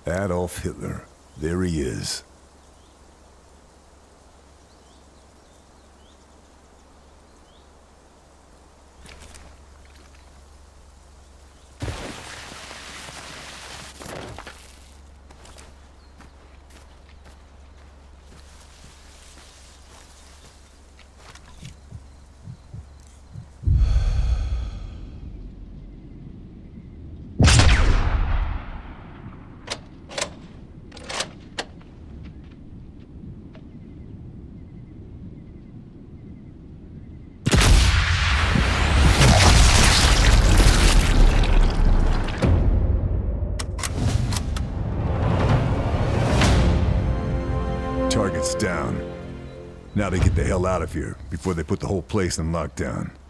Adolf Hitler. There he is. Target's down. Now they get the hell out of here before they put the whole place in lockdown.